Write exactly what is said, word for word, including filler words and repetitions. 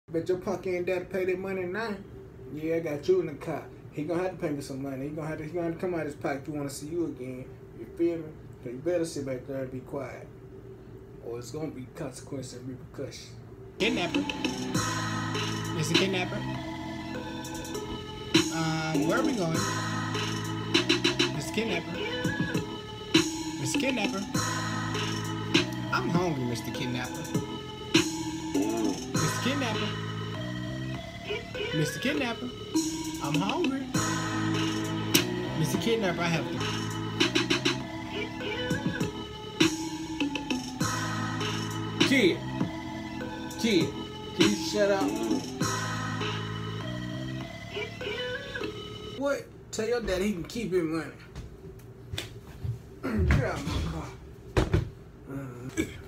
Bet your punk ain't there to pay that money now. Yeah, I got you in the car. He gonna have to pay me some money. He gonna have to, he gonna have to come out his pocket if he wanna see you again. You feel me? So you better sit back there and be quiet, or it's gonna be consequences and repercussions. Kidnapper. Mister Kidnapper. Um, where are we going? Mister Kidnapper. Mister Kidnapper. I'm hungry, Mister Kidnapper. Mister Kidnapper. Mister Kidnapper. I'm hungry. Mister Kidnapper, I have to. Kid. Kid. Can you shut up? What? Tell your dad he can keep his money. Get out of my car. Uh,